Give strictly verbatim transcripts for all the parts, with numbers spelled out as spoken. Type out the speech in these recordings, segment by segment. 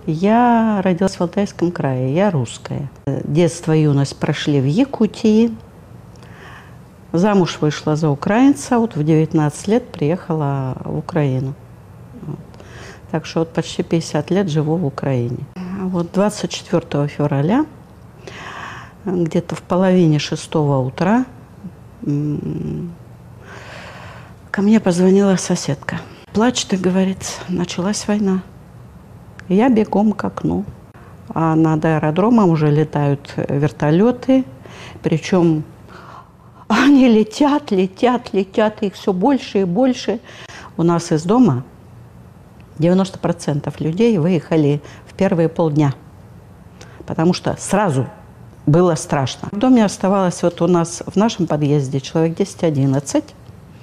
Я родилась в Алтайском крае, я русская. Детство и юность прошли в Якутии. Замуж вышла за украинца, вот в девятнадцать лет приехала в Украину. Вот. Так что вот почти пятьдесят лет живу в Украине. Вот двадцать четвёртого февраля, где-то в половине шестого утра, ко мне позвонила соседка. Плачет и говорит, началась война. Я бегом к окну. А над аэродромом уже летают вертолеты, причем они летят, летят, летят, их все больше и больше. У нас из дома девяносто процентов людей выехали в первые полдня, потому что сразу было страшно. В доме оставалось вот у нас в нашем подъезде человек десять-одиннадцать,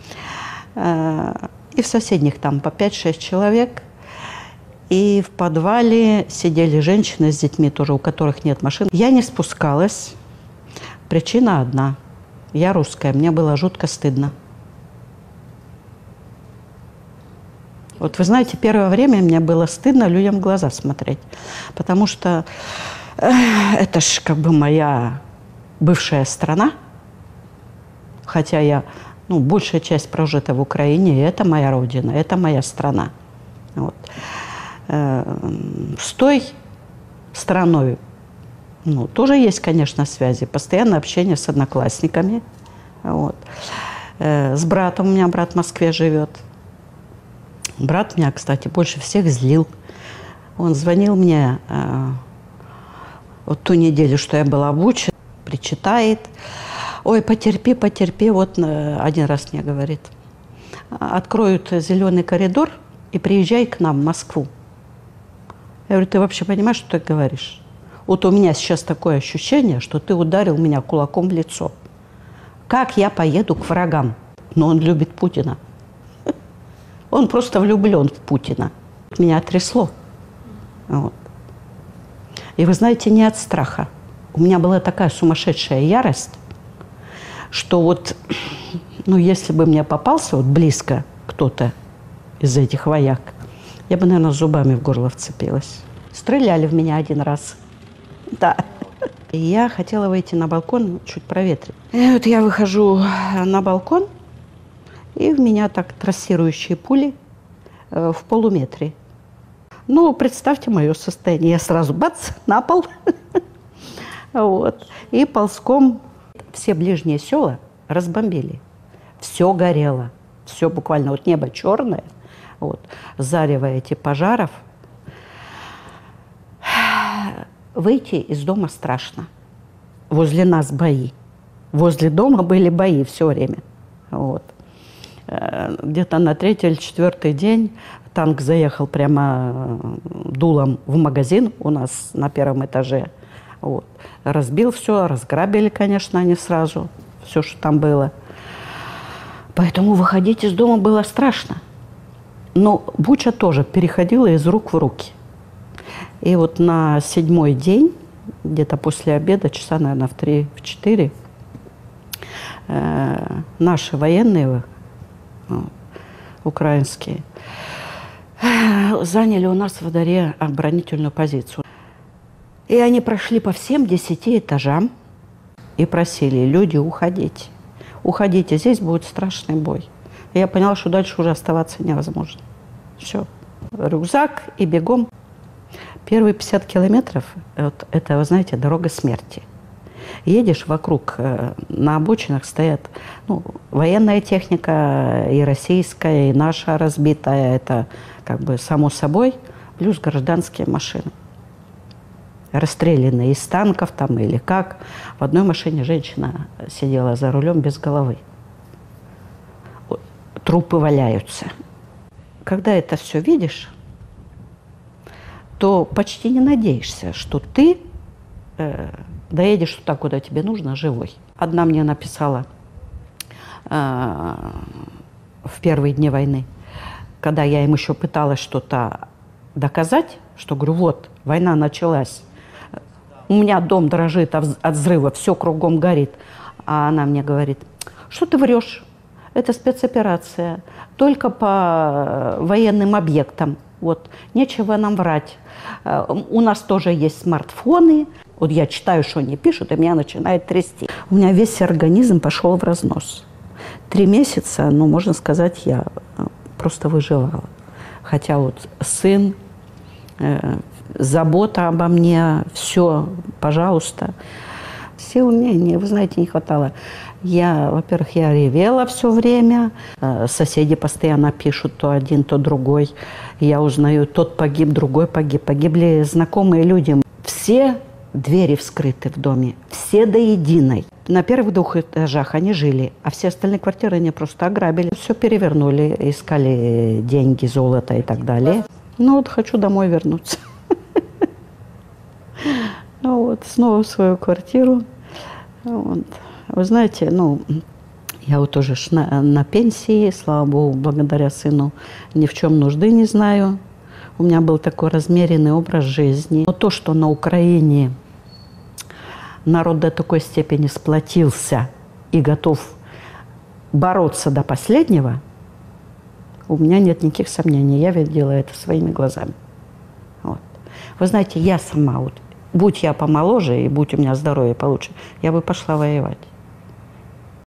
и в соседних там по пять-шесть человек. И в подвале сидели женщины с детьми тоже, у которых нет машин. Я не спускалась. Причина одна. Я русская, мне было жутко стыдно. Вот вы знаете, первое время мне было стыдно людям в глаза смотреть. Потому что э, это ж как бы моя бывшая страна. Хотя я, ну, большая часть прожита в Украине, и это моя родина, это моя страна. Вот. С той страной, ну, тоже есть, конечно, связи. Постоянное общение с одноклассниками. Вот. С братом, у меня брат в Москве живет. Брат меня, кстати, больше всех злил. Он звонил мне вот ту неделю, что я была в Буче, причитает. Ой, потерпи, потерпи. Вот один раз мне говорит, откроют зеленый коридор и приезжай к нам в Москву. Я говорю, ты вообще понимаешь, что ты говоришь? Вот у меня сейчас такое ощущение, что ты ударил меня кулаком в лицо. Как я поеду к врагам? Но он любит Путина. Он просто влюблен в Путина. Меня трясло. Вот. И вы знаете, не от страха. У меня была такая сумасшедшая ярость, что вот, ну, если бы мне попался вот близко кто-то из этих вояк, я бы, наверное, зубами в горло вцепилась. Стреляли в меня один раз. Да. И я хотела выйти на балкон, чуть проветрить. И вот я выхожу на балкон, и в меня так трассирующие пули э, в полуметре. Ну, представьте мое состояние. Я сразу бац, на пол. Вот. И ползком все ближние села разбомбили. Все горело. Все буквально, вот небо черное. Вот, зарево этих пожаров. Выйти из дома страшно. Возле нас бои. Возле дома были бои все время. Вот. Где-то на третий или четвертый день танк заехал прямо дулом в магазин у нас на первом этаже. Вот. Разбил все, разграбили, конечно, они сразу. Все, что там было. Поэтому выходить из дома было страшно. Но Буча тоже переходила из рук в руки. И вот на седьмой день, где-то после обеда, часа, наверное, в три, в четыре, э, наши военные, э, украинские, э, заняли у нас во дворе оборонительную позицию. И они прошли по всем десяти этажам и просили, люди, уходите. Уходите, здесь будет страшный бой. И я поняла, что дальше уже оставаться невозможно. Все. Рюкзак и бегом. Первые пятьдесят километров, вот, это, вы знаете, дорога смерти. Едешь вокруг, на обочинах стоят, ну, военная техника, и российская, и наша разбитая, это как бы само собой, плюс гражданские машины. Расстрелянные из танков там или как. В одной машине женщина сидела за рулем без головы. Трупы валяются. Когда это все видишь, то почти не надеешься, что ты э, доедешь туда, куда тебе нужно, живой. Одна мне написала э, в первые дни войны, когда я им еще пыталась что-то доказать, что, говорю, вот, война началась, у меня дом дрожит от взрыва, все кругом горит. А она мне говорит, что ты врешь? Это спецоперация, только по военным объектам. Вот, нечего нам врать. У нас тоже есть смартфоны. Вот я читаю, что они пишут, и меня начинает трясти. У меня весь организм пошел в разнос. Три месяца, ну, можно сказать, я просто выживала. Хотя вот сын, э, забота обо мне, все, пожалуйста. Сил мне, не, вы знаете, не хватало. Я, во-первых, я ревела все время. Соседи постоянно пишут то один, то другой. Я узнаю, тот погиб, другой погиб. Погибли знакомые люди. Все двери вскрыты в доме, все до единой. На первых двух этажах они жили, а все остальные квартиры они просто ограбили. Все перевернули, искали деньги, золото и так далее. Ну вот хочу домой вернуться. Ну вот, снова в свою квартиру. Вот. Вы знаете, ну, я вот тоже на, на пенсии, слава богу, благодаря сыну, ни в чем нужды не знаю. У меня был такой размеренный образ жизни. Но то, что на Украине народ до такой степени сплотился и готов бороться до последнего, у меня нет никаких сомнений. Я видела это своими глазами. Вот. Вы знаете, я сама, вот, будь я помоложе и будь у меня здоровье получше, я бы пошла воевать.